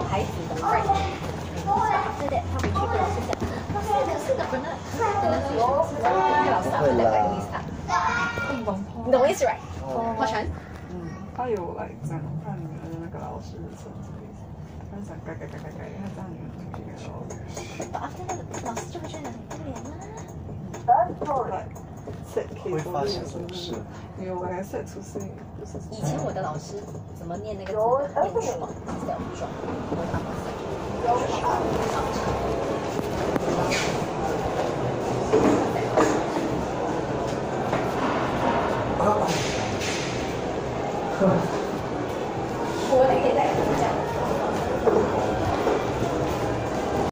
孩子的 friend， 对对，他回去跟老师讲，老师可是可能老师会来管意思啊，你懂我意思 right？ 好全。 他有来讲看你们的那个老师是什么意思？他想改，他这样你们同学的时候。 after 那个老师就会觉得很丢脸啦。 会发生什么事？ 有来 set 出事， 以前我的老师怎么念那个字的？念爽，叫爽，我打过字。 啊！